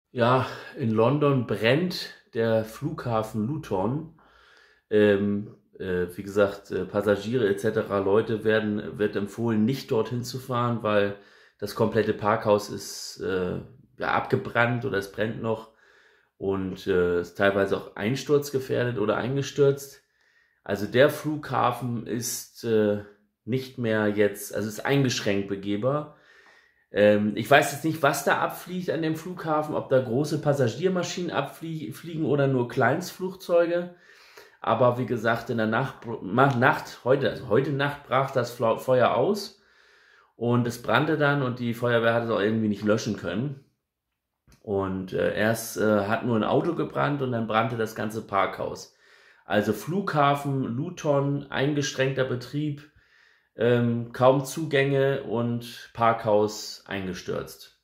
Ja, in London brennt der Flughafen Luton. Wie gesagt, Passagiere etc., wird empfohlen, nicht dorthin zu fahren, weil das komplette Parkhaus ist ja, abgebrannt oder es brennt noch und ist teilweise auch einsturzgefährdet oder eingestürzt. Also der Flughafen ist nicht mehr jetzt, also ist eingeschränkt begehbar. Ich weiß jetzt nicht, was da abfliegt an dem Flughafen, ob da große Passagiermaschinen abfliegen oder nur Kleinstflugzeuge. Aber wie gesagt, in der heute Nacht brach das Feuer aus und es brannte dann und die Feuerwehr hat es auch irgendwie nicht löschen können. Und erst hat nur ein Auto gebrannt und dann brannte das ganze Parkhaus. Also Flughafen, Luton, eingeschränkter Betrieb, kaum Zugänge und Parkhaus eingestürzt.